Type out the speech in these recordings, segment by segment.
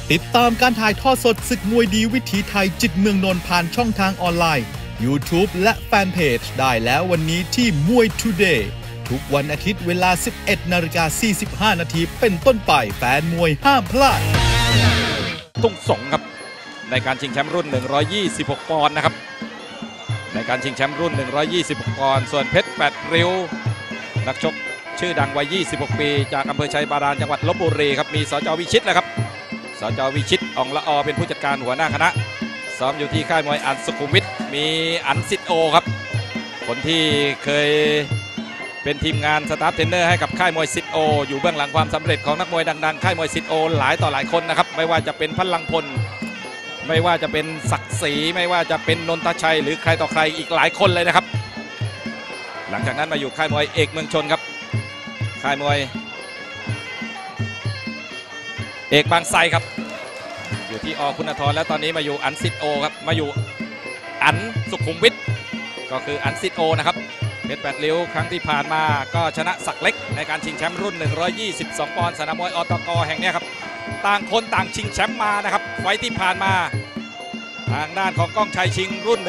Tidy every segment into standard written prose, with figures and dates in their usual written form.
ติดตามการถ่ายทอดสดศึกมวยดีวิถีไทยจิตเมืองนนท์ผ่านช่องทางออนไลน์ YouTube และแฟนเพจได้แล้ววันนี้ที่มวย Today ทุกวันอาทิตย์เวลา 11:45 นาทีเป็นต้นไปแฟนมวยห้ามพลาดตุ้งสงครับในการชิงแชมป์รุ่น126ปอนด์นะครับในการชิงแชมป์รุ่น126ปอนด์ส่วนเพชร8ริ้วนักชกชื่อดังวัย26ปีจากอำเภอชัยบาดาลจังหวัดลพบุรีครับมีสจ.วิชิตแหละครับสจ.วิชิตอ่องละอเป็นผู้จัดการหัวหน้าคณะซ้อมอยู่ที่ค่ายมวยอันสุขุมวิทมีอันสิทธิ์โอครับคนที่เคยเป็นทีมงานสตาฟเทรนเนอร์ให้กับค่ายมวยสิทธิ์โออยู่เบื้องหลังความสำเร็จของนักมวยดังๆค่ายมวยสิทธิ์โอหลายต่อหลายคนนะครับไม่ว่าจะเป็นพลังพลไม่ว่าจะเป็นศักดิ์ศรีไม่ว่าจะเป็นนนทชัยหรือใครต่อใครอีกหลายคนเลยนะครับหลังจากนั้นมาอยู่ค่ายมวยเอกเมืองชนครับค่ายมวยเอกบางไทรครับอยู่ที่อคุณธรแล้วตอนนี้มาอยู่อันสิทธิ์โอครับมาอยู่อันสุขุมวิทก็คืออันสิทธิ์โอนะครับเพชร8ริ้วครั้งที่ผ่านมาก็ชนะศักดิ์เล็กในการชิงแชมป์รุ่น122ปอนด์สนามมวยอตกแห่งนี้ครับต่างคนต่างชิงแชมป์มานะครับไฟที่ผ่านมาทางด้านของก้องชัยชิงรุ่น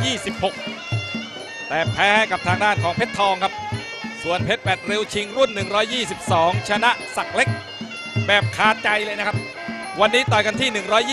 126แต่แพ้กับทางด้านของเพชรทองครับส่วนเพชร8ริ้วชิงรุ่น122ชนะศักดิ์เล็กแบบคาใจเลยนะครับวันนี้ต่อยกันที่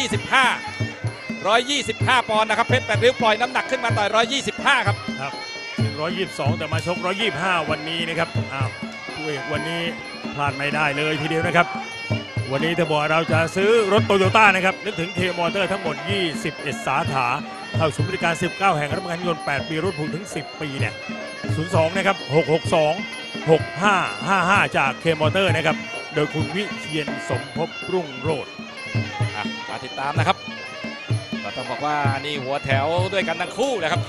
125ปอนด์นะครับเพชร8ริ้วปล่อยน้ำหนักขึ้นมาต่อย125ครับ 122แต่มาชก125วันนี้นะครับคู่เอกวันนี้พลาดไม่ได้เลยทีเดียวนะครับวันนี้ถ้าบอกเราจะซื้อรถโตโยต้านะครับนึกถึงเคมอเตอร์ทั้งหมด21สาขาเข้าศูนย์บริการ19แห่งรับประกันยนต์8ปีรถผูกถึง10ปีเนี่ย02นะครับ662 6555จากเคมอเตอร์นะครับโดยคุณวิเชียรสมภพรุ่งโรจน์มาติดตามนะครับก็ต้องบอกว่านี่หัวแถวด้วยกันทั้งคู่นะครับ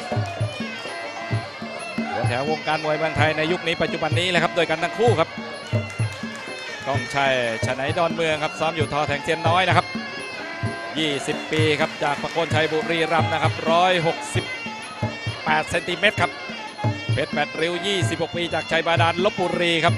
หัวแถววงการมวยเมืองไทยในยุคนี้ปัจจุบันนี้แหละครับด้วยกันทั้งคู่ครับก้องชัยชนัยดอนเมืองครับซ้อมอยู่ทอแถงเซียนน้อยนะครับ20ปีครับจากประโคนชัยบุรีรัมย์นะครับ168เซนติเมตรครับเพชร8ริ้ว26ปีจากชัยบาดาลลพบุรีครับ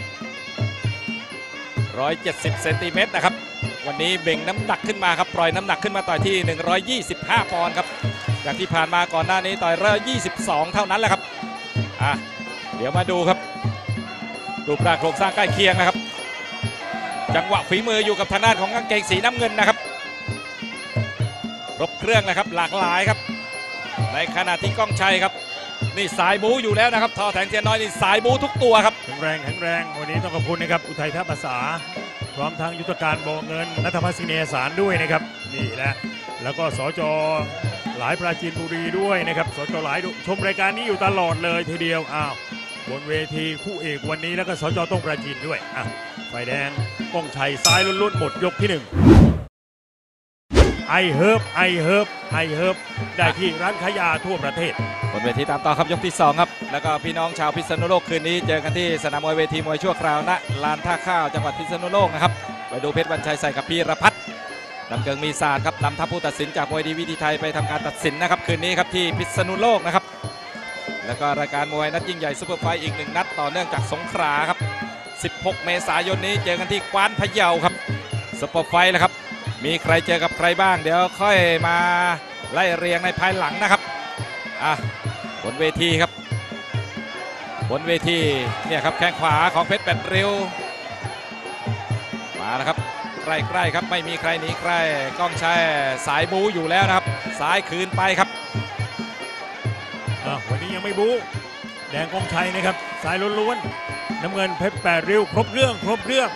170เซนติเมตรนะครับวันนี้เบ่งน้ำหนักขึ้นมาครับปล่อยน้ำหนักขึ้นมาต่อยที่125ปอนด์ครับจากที่ผ่านมาก่อนหน้านี้ต่อย122เท่านั้นแหละครับเดี๋ยวมาดูครับรูปร่างโครงสร้างใกล้เคียงนะครับจังหวะฝีมืออยู่กับทางด้านของกางเกงสีน้ำเงินนะครับครบเครื่องนะครับหลากหลายครับในขณะที่ก้องชัยครับนี่สายบู๊อยู่แล้วนะครับทอแถงเทียนน้อยนี่สายบู๊ทุกตัวครับแข็งแรงวันนี้ต้องขอบคุณนะครับอุทัยทัพภาษาพร้อมทั้งยุทธการบ่อเงินนัทพัฒน์สิเนสารด้วยนะครับนี่แหละแล้วก็สจ.หลายปราจีนบุรีด้วยนะครับสจ.หลายชมรายการนี้อยู่ตลอดเลยทีเดียวบนเวทีคู่เอกวันนี้แล้วก็สจ.ต้องปราจีนด้วยไฟแดงก้องชัยซ้ายลุ้นๆหมดยกที่1ไอเฮิร์บได้ที่ร้านขายยาทั่วประเทศบนเวทีตามต่อครับยกที่2ครับแล้วก็พี่น้องชาวพิษณุโลกคืนนี้เจอกันที่สนามมวยเวทีมวยชั่วคราวณลานท่าข้าวจังหวัดพิษณุโลกนะครับไปดูเพชรบรรชัยใส่กับพีรพัฒน์ลำเกิงมีศาสตร์ครับนำทัพผู้ตัดสินจากมวยดีวิถีไทยไปทำการตัดสินนะครับคืนนี้ครับที่พิษณุโลกนะครับแล้วก็รายการมวยนัดยิ่งใหญ่ซุปเปอร์ไฟท์อีก1นัดต่อเนื่องจากสงขลาครับ16เมษายนนี้เจอกันที่กวานพะเยาครับซุปเปอร์ไฟท์นะครับมีใครเจอกับใครบ้างเดี๋ยวค่อยมาไล่เรียงในภายหลังนะครับบนเวทีครับบนเวทีเนี่ยครับแข้งขวาของเพชร8ริ้วมาแล้วครับใกล้ๆครับไม่มีใครหนีใครก้องชัยสายบู๊อยู่แล้วนะครับซ้ายคืนไปครับวันนี้ยังไม่บู๊แดงก้องชัยนะครับสายล้วนๆน้ำเงินเพชร8ริ้วครบเรื่อง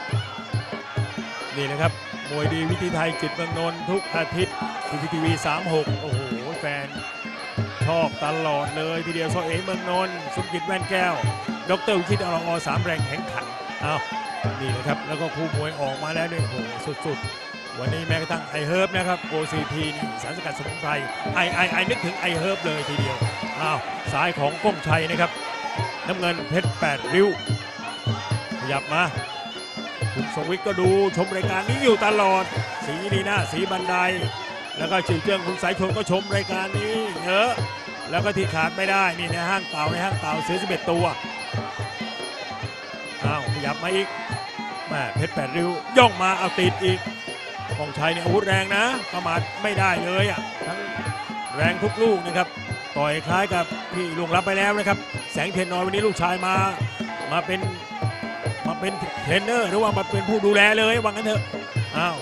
นี่นะครับมวยดีวิถีไทยจิตเมืองนนท์ทุกอาทิตย์ทีวี36โอ้โหแฟนชอบตลอดเลยทีเดียวโซเอเมืองนนท์สุกิจแว่นแก้วดร.วิชิตอรอง3แรงแข็งขันนี่นะครับแล้วก็คู่มวยออกมาแล้วเนี่ยโอ้โหสุดๆวันนี้แม้กระทั่งไอเฮิร์บนะครับ OCP นี่สารสกัดสมุนไพรไอนึกถึงไอเฮิร์บเลยทีเดียวซ้ายของก้องชัยนะครับน้ำเงินเพชร8ริ้วขยับมาคุณสวิทย์ก็ดูชมรายการนี้อยู่ตลอดสีนีน่าสีบันไดแล้วก็ชื่อเจ้าคุณสายชนก็ชมรายการนี้เยอะแล้วก็ที่ขาดไม่ได้นี่ในห้างเต่าซื้อ11ตัวขยับมาอีกแม่เพชร8ริ้วย่องมาเอาติดอีกกองชัยเนี่ยอาวุธแรงนะประมาทไม่ได้เลยอ่ะทั้งแรงทุกลูกนะครับต่อยคล้ายกับที่ลุงรับไปแล้วนะครับแสงเทียนน้อยวันนี้ลูกชายมาเป็นเทรนเนอร์หรือว่ามาเป็นผู้ดูแลเลยว่างั้นเถอะอ้าว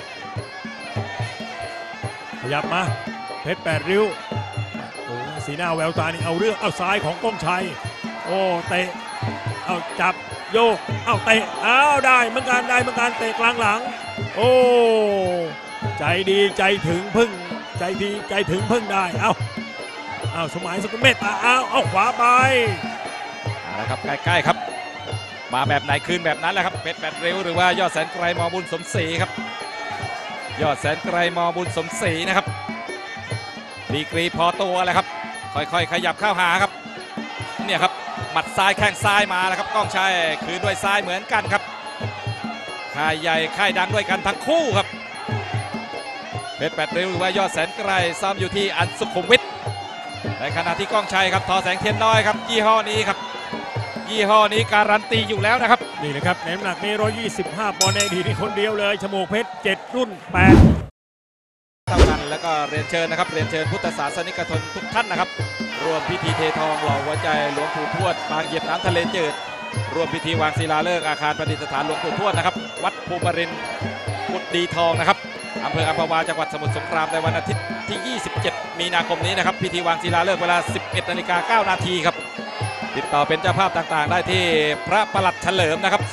ขยับมาเพชร8 ริ้วโอ้สีหน้าแววตานี่เอาเรื่องเอาซ้ายของก้องชัยโอ้เตะเอาจับโยกเอาเตะเอาได้เหมือนกันเตะกลางหลังโอ้ใจดีใจถึงพึ่งใจดีใจถึงพึ่งได้เอาสมัยสกุลเมตตาเอาขวาไปนะครับใกล้ๆครับมาแบบไหนคืนแบบนั้นแหละครับเพชร8 ริ้วหรือว่ายอดแสนไกรมบุญสมศรีครับยอดแสนไกรมบุญสมศรีนะครับดีกรีพอตัวแหละครับค่อยๆขยับเข้าหาครับเนี่ยครับหมัดซ้ายแข้งซ้ายมาแล้วครับก้องชัยคืนด้วยซ้ายเหมือนกันครับค่ายใหญ่ค่ายดังด้วยกันทั้งคู่ครับเพชร8 ริ้วหรือว่ายอดแสนไกรซ้อมอยู่ที่อันสุขุมวิทในขณะที่ก้องชัยครับทอแสงเทียนน้อยครับยี่ห้อนี้ครับยี่ห้อนี้การันตีอยู่แล้วนะครับนี่นะครับในน้ำหนักนี้125 ปอนด์ในอดีตนี่คนเดียวเลยฉมวกเพชร7 รุ่น 8 เท่ากันแล้วก็เรียนเชิญนะครับเรียนเชิญพุทธศาสนิกชนทุกท่านนะครับร่วมพิธีเททองหล่อหัวใจหลวงปู่ทวดบางเหยียบน้ำทะเลจืดร่วมพิธีวางศิลาฤกษ์อาคารประดิษฐานหลวงปู่ทวดนะครับวัดภูมิรินทร์กุฎดีทองนะครับอำเภออัมพวาจังหวัดสมุทรสงครามในวันอาทิตย์ที่27 มีนาคมนี้นะครับพิธีวางศิลาฤกษ์เวลา 11:09 นาทีครับติดต่อเป็นเจ้าภาพต่างๆได้ที่พระประหลัดเฉลิมนะครับ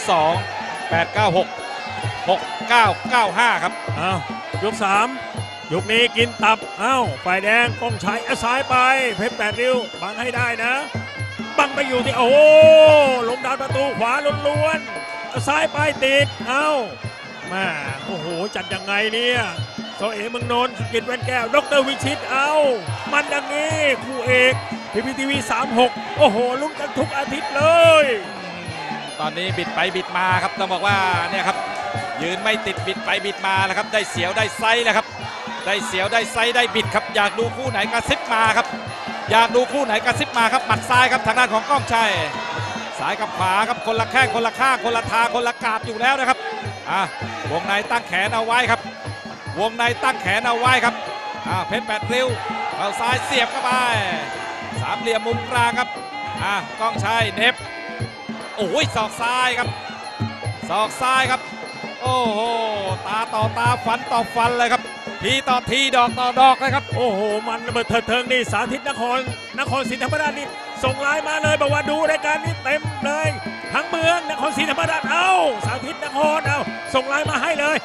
062-896-6995ครับยก3ยกนี้กินตับฝ่ายแดงก้องชัยซ้ายไปเพชร8 ริ้วบังให้ได้นะบังไปอยู่ที่โอ้ลงดานประตูขวาล้วนๆซ้ายไปติดมาโอ้โหจัดยังไงเนี่ยโซเอเมืองนนท์กิจแว่นแก้วดร.วิชิตมันดังนี้คู่เอกPPTV 36โอ้โหลุ้นกันทุกอาทิตย์เลยตอนนี้บิดไปบิดมาครับต้องบอกว่าเนี่ยครับยืนไม่ติดบิดไปบิดมาแล้วครับได้เสียวได้ไซส์แล้วครับได้เสียวได้ไซส์ได้บิดครับอยากดูคู่ไหนกระซิบมาครับอยากดูคู่ไหนกระซิบมาครับหมัดซ้ายครับทางด้านของก้องชัยซ้ายกับขวาครับคนละแข้งคนละข้างคนละทางคนละกาดอยู่แล้วนะครับวงในตั้งแขนเอาไว้ครับวงในตั้งแขนเอาไว้ครับเพชร8 ริ้วเอาซ้ายเสียบเข้าไปสามเหลี่ยมมุมกลางครับก้องชัยเน็บโอ้ยศอกซ้ายครับศอกซ้ายครับโอ้โหตาต่อตาฟันต่อฟันเลยครับทีต่อทีดอกต่อดอกเลยครับโอ้โหมันระเบิดเถิงนี่สาธิตนครศรีธรรมราชนี่ส่งไลน์มาเลยบอกว่าดูรายการนี้เต็มเลยทั้งเมืองนครศรีธรรมราชสาธิตนครส่งไลน์มาให้เลย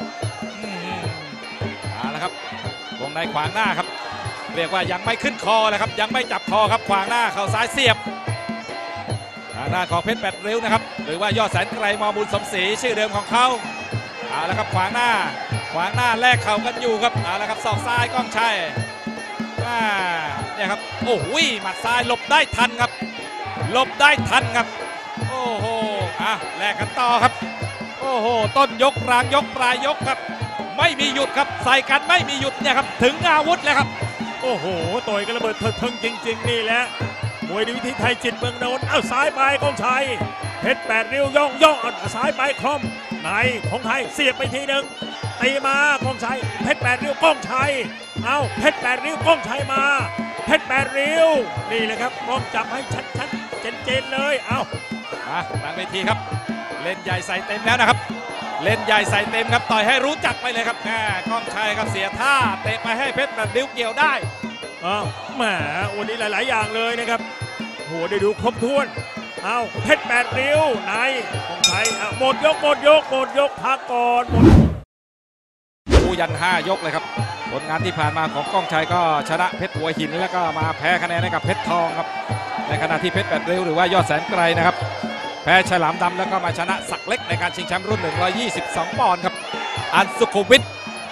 แล้วครับวงในขวางหน้าครับเรียกว่ายังไม่ขึ้นคอเลยครับยังไม่จับคอครับขวางหน้าเข่าซ้ายเสียบทางหน้าของเพชร8 ริ้วนะครับหรือว่ายอดแสนไกรมบุญสมศรีชื่อเดิมของเขาแล้วครับขวางหน้าแลกเข่ากันอยู่ครับแล้วครับศอกซ้ายก้องชัยเนี่ยครับโอ้โหหมัดซ้ายหลบได้ทันครับหลบได้ทันครับโอ้โหแลกกันต่อครับโอ้โหต้นยกกลางยกปลายยกครับไม่มีหยุดครับใส่กันไม่มีหยุดเนี่ยครับถึงอาวุธเลยครับโอ้โหต่อยกันระเบิดเถิงจริงๆนี่แหละมวยดีวิธีไทยจิตเมืองนนท์ซ้ายไปก้องชัยเพชร8 ริ้วย่องซ้ายไปคล่อมในของไทยเสียบไปทีหนึ่งตีมาก้องชัยเพชร8 ริ้วก้องชัยเพชร8 ริ้วก้องชัยมาเพชร8 ริ้วนี่เลยครับมองจับให้ชัดๆเจนๆเลยทางเวทีครับเล่นใหญ่ใส่เต็มแล้วนะครับเล่นใหญ่ใส่เต็มครับต่อยให้รู้จักไปเลยครับก้องชัยครับเสียท่าเตะไปให้เพชร8 ริ้วเกี่ยวได้แหมวันนี้หลายๆอย่างเลยนะครับโหได้ดูครบถ้วนเพชร8 ริ้วในก้องชัยหมดยกพักก่อนคู่ยัน5 ยกเลยครับผลงานที่ผ่านมาของก้องชัยก็ชนะเพชรหัวหินแล้วก็มาแพ้คะแนนให้กับเพชรทองครับในขณะที่เพชร8 ริ้วหรือว่ายอดแสนไกรนะครับแพ้ฉลามดำแล้วก็มาชนะศักดิ์เล็กในการชิงแชมป์รุ่น122 ปอนด์ครับอันสุขุมวิท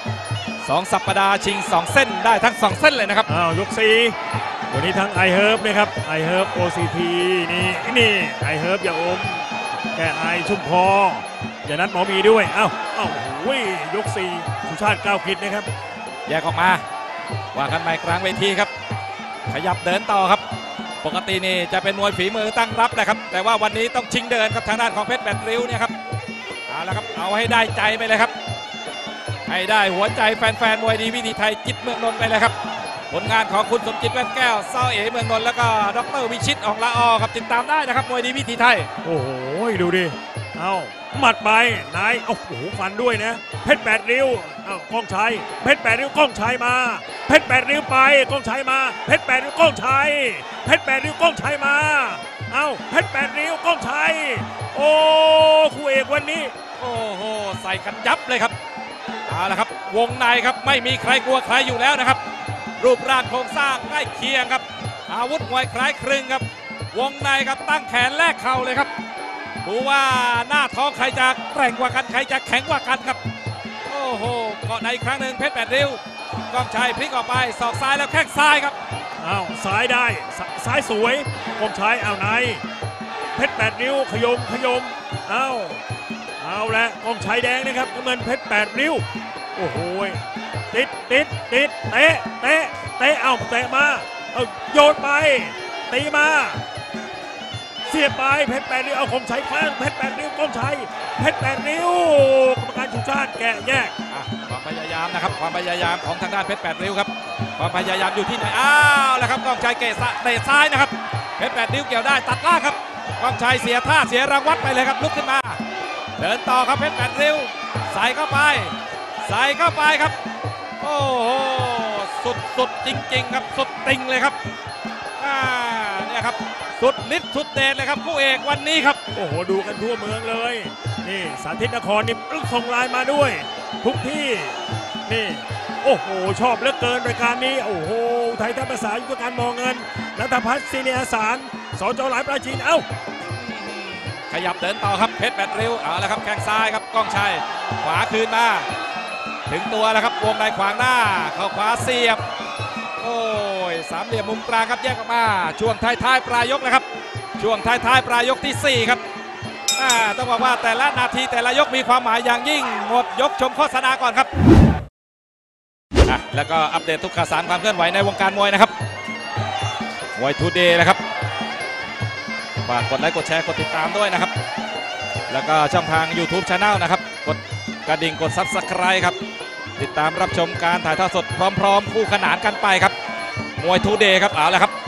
2 สัปดาห์ชิง2 เส้นได้ทั้ง2 เส้นเลยนะครับยก4วันนี้ทั้งไอเฮิร์บนะครับไอเฮิร์บ OCT นี่ไอเฮิร์บอย่าอมแก้ไอชุ่มคออย่านัดหมอมีด้วยยก4สุชาติก้าวคิดนะครับแยกออกมาว่ากันใหม่กลางเวทีครับขยับเดินต่อครับปกตินี่จะเป็นมวยฝีมือตั้งรับนะครับแต่ว่าวันนี้ต้องชิงเดินครับทางด้านของเพชร8 ริ้วเนี่ยครับแล้วครับเอาให้ได้ใจไปเลยครับให้ได้หัวใจแฟนๆมวยดีวิถีไทยจิตเมืองนนท์ไปเลยครับผลงานของคุณสมจิตแว่นแก้วเซาเอ๋เมืองนนท์แล้วก็ดร.วิชิตอองละออครับติดตามได้นะครับมวยดีวิถีไทยโอ้โหดูดิเอาหมัดไปนายโอ้โหฟันด้วยนะเพชร8 ริ้วเอาก้องชัยเพชร8 ริ้วก้องชัยมาเพชร8 ริ้วไปก้องชัยมาเพชร8 ริ้วก้องชัยเพชร8 ริ้วก้องชัยมาเอาเพชร8 ริ้วก้องชัยโอ้คู่เอกวันนี้โอ้โหใส่กันยับเลยครับเอาละครับวงในครับไม่มีใครกลัวใครอยู่แล้วนะครับรูปร่างโครงสร้างใกล้เคียงครับอาวุธมวยคล้ายคลึงครับวงในครับตั้งแขนแลกเข่าเลยครับดูว่าหน้าท้องใครจะแกร่งกว่ากันใครจะแข็งกว่ากันครับโอ้โหเกาะในอีกครั้งหนึ่งเพชร8 ริ้วก้องชัยพลิกออกไปศอกซ้ายแล้วแข้งซ้ายครับอ้าวซ้ายได้ซ้ายสวยก้องชัยเอาในเพชร8 ริ้วขยมเอาละก้องชัยแดงนะครับน้ำเงินเพชร8 ริ้วโอ้โหติดเตะเอาเตะมาเอาโยนไปตีมาเสียบไปเพชร8 ริ้วเอาก้องชัยคว้างเพชร8 ริ้วก้องชัยเพชร8 ริ้วกรรมการชูชาติแกะแยกความพยายามนะครับความพยายามของทางด้านเพชร8 ริ้วครับความพยายามอยู่ที่ไหนอ้าวแล้วครับก้องชัยเตะซ้ายนะครับเพชร8 ริ้วเกี่ยวได้ตัดล่างครับก้องชัยเสียท่าเสียรางวัลไปเลยครับลุกขึ้นมาเดินต่อครับเพชร8 ริ้วใส่เข้าไปครับโอ้โหสุดจริงๆครับสุดติงเลยครับเนี่ยครับสุดฤทธิ์สุดเดชเลยครับคู่เอกวันนี้ครับโอ้โหดูกันทั่วเมืองเลยนี่สาธิตนครนี่ส่งไลน์มาด้วยทุกที่นี่โอ้โหชอบเหลือเกินรายการนี้โอ้โหไทยทัพภาษายุทธการมองเงินนัทพัฒน์ซีเนียสารสจ.หลายปราจีนเอ้าขยับเดินต่อครับเพชร8 ริ้วเอาละครับแข้งซ้ายครับก้องชัยขวาคืนมาถึงตัวแล้วครับวงในขวางหน้าเข้าขวาเสียบโอ้ยสามเหลี่ยมมุมกลางครับแยกออกมาช่วงท้ายปลายยกนะครับช่วงท้ายปลายยกที่4ครับต้องบอกว่าแต่ละนาทีแต่ละยกมีความหมายอย่างยิ่งหมดยกชมโฆษณาก่อนครับแล้วก็อัปเดตทุกข่าวสารความเคลื่อนไหวในวงการมวยนะครับมวยทูเดย์นะครับฝากกดไลค์กดแชร์กดติดตามด้วยนะครับแล้วก็ช่องทาง YouTube Channel นะครับกดกระดิ่งกด Subscribe ครับติดตามรับชมการถ่ายทอดสดพร้อมๆคู่ขนานกันไปครับมวยทูเดย์ครับเอาละครับ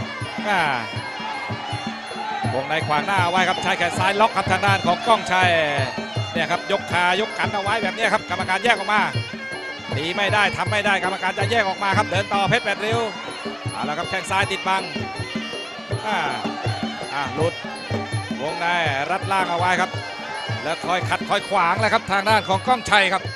วงในขวางหน้าไว้ครับใช้แขนซ้ายล็อกครับทางด้านของก้องชัยเนี่ยครับยกขายกกันเอาไว้แบบนี้ครับกรรมการแยกออกมาตีไม่ได้ทำไม่ได้กรรมการจะแยกออกมาครับเดินต่อเพชร8 ริ้วเอาละครับแข้งซ้ายติดบังหลุดวงในรัดล่างเอาไว้ครับแล้วคอยขัดคอยขวางเลยครับทางด้านของก้องชัยครับ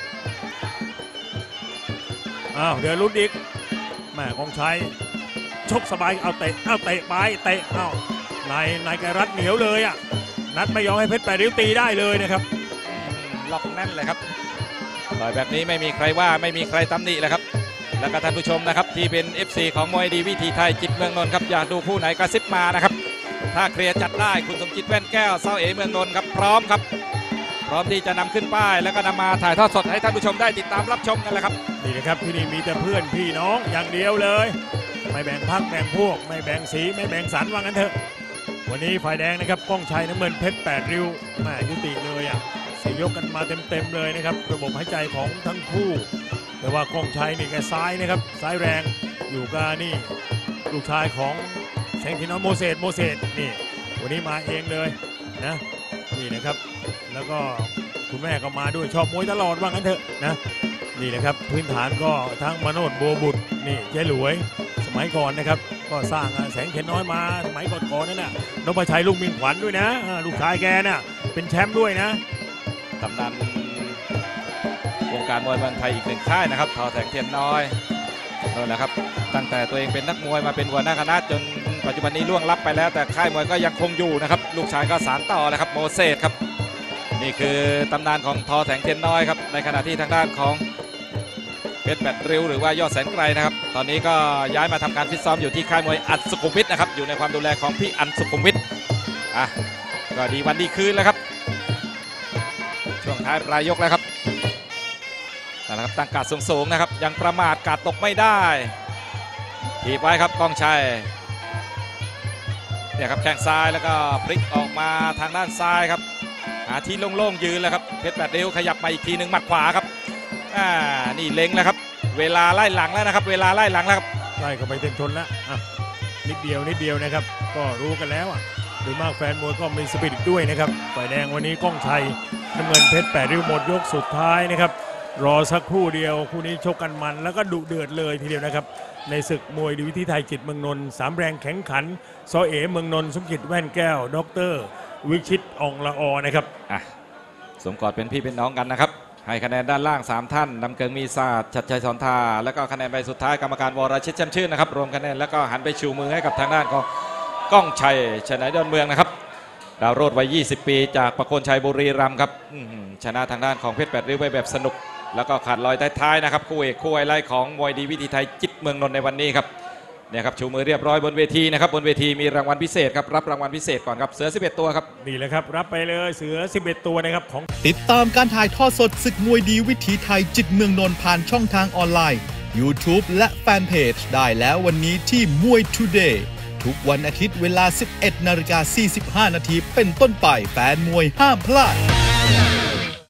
เดี๋ยวลุ้นอีกแม่ก้องชัยชกสบายเอาเตะไปเตะนายกรัดเหนียวเลยนัดไม่ยอมให้เพชร8 ริ้วตีได้เลยนะครับล็อกแน่นเลยครับต่อยแบบนี้ไม่มีใครว่าไม่มีใครตำหนิเลยครับแล้วก็ท่านผู้ชมนะครับที่เป็น FC ของมวยดีวิถีไทยจิตเมืองนนท์ครับอยากดูคู่ไหนกระซิบมานะครับถ้าเคลียร์จัดได้คุณสมจิตแว่นแก้วเซาเอ๋เมืองนนท์ครับพร้อมที่จะนำขึ้นป้ายแล้วก็นำมาถ่ายทอดสดให้ท่านผู้ชมได้ติดตามรับชมกันแหละครับนี่นะครับที่นี่มีแต่เพื่อนพี่น้องอย่างเดียวเลยไม่แบ่งพรรคแบ่งพวกไม่แบ่งสีไม่แบ่งสันว่างั้นเถอะวันนี้ฝ่ายแดงนะครับก้องชัยน้ำเงินเพชร8 ริ้วแม่ยุติเลยยกกันมาเต็มเลยนะครับระบบหายใจของทั้งคู่แต่ว่าก้องชัยนี่แกซ้ายนะครับซ้ายแรงอยู่กับนี่ลูกชายของแสงพินอโมเสสนี่วันนี้มาเองเลยนะนี่นะครับแล้วก็คุณแม่ก็มาด้วยชอบมวยตลอดว่างั้นเถอะนะนี่นะครับพื้นฐานก็ทั้งมโนดโบบุตรนี่เจ๊หลวยสมัยก่อนนะครับก็สร้างแสงเข็นน้อยมาสมัยก่อนนั่นน่ะนพชัยลูกมินขวัญด้วยนะลูกชายแกน่ะเป็นแชมป์ด้วยนะตำนานวงการมวยเมืองไทยอีกหนึ่งค่ายนะครับทอแสงเทียนน้อยนั่นแหละครับตั้งแต่ตัวเองเป็นนักมวยมาเป็นหัวหน้าคณะจนปัจจุบันนี้ล่วงลับไปแล้วแต่ค่ายมวยก็ยังคงอยู่นะครับลูกชายก็สานต่อนะครับโมเสสครับนี่คือตำนานของทอแสงเทียนน้อยครับในขณะที่ทางด้านของเพชร8 ริ้วหรือว่ายอดแสนไกลนะครับตอนนี้ก็ย้ายมาทำการฟิตซ้อมอยู่ที่ค่ายมวยอัศสุขุมวิทนะครับอยู่ในความดูแลของพี่อัศสุขุมวิทก็ดีวันดีคืนแล้วครับช่วงท้ายปลายยกแล้วครับนะครับตั้งการสูงๆนะครับยังประมาทกาดตกไม่ได้ถีบไว้ครับก้องชัยเนี่ยครับแข้งซ้ายแล้วก็พลิกออกมาทางด้านซ้ายครับหาที่โล่งๆยืนแล้วครับเพชร8 ริ้วขยับมาอีกทีหนึ่งหมัดขวาครับนี่เล็งแล้วครับเวลาไล่หลังแล้วนะครับเวลาไล่หลังแล้วครับไล่เข้าไปเต็มชนแล้วนิดเดียวนะครับก็รู้กันแล้วโดยมากแฟนมวยก็มีสปิริตด้วยนะครับฝ่ายแดงวันนี้ก้องชัยน้ำเงินเพชร8 ริ้วหมดยกสุดท้ายนะครับรอสักครู่เดียวคู่นี้ชกกันมันแล้วก็ดุเดือดเลยทีเดียวนะครับในศึกมวยดีวิธีไทยจิตเมืองนนท์3 แรงแข็งขันซอเอ๋เมืองนนท์สมจิตแว่นแก้วดร.วิชิตอ่องละอนะครับสมกอดเป็นพี่เป็นน้องกันนะครับให้คะแนนด้านล่าง3ท่านนำเกิงมีศาสตร์ชัดชัยสอนทาแล้วก็คะแนนใบสุดท้ายกรรมการวรชิตแจ่มชื่นนะครับรวมคะแนนแล้วก็หันไปชูมือให้กับทางด้านของก้องชัยชนะดอนเมืองนะครับดาวโรดวัย20 ปีจากประโคนชัยบุรีรัมย์ครับชนะทางด้านของเพชร8 ริ้วไปแบบสนุกแล้วก็ขาดลอยท้ายๆนะครับคู่เอกคู่ไฮไลท์ของมวยดีวิธีไทยจิตเมืองนนท์ในวันนี้ครับเนี่ยครับชูมือเรียบร้อยบนเวทีนะครับบนเวทีมีรางวัลพิเศษครับรับรางวัลพิเศษก่อนครับเสือ11ตัวครับนี่แหละครับรับไปเลยเสือ11ตัวนะครับของติดตามการถ่ายทอดสดศึกมวยดีวิถีไทยจิตเมืองนนท์ผ่านช่องทางออนไลน์ YouTube และแฟนเพจได้แล้ววันนี้ที่มวย Today ทุกวันอาทิตย์เวลา 11:45 น.เป็นต้นไปแฟนมวยห้ามพลาด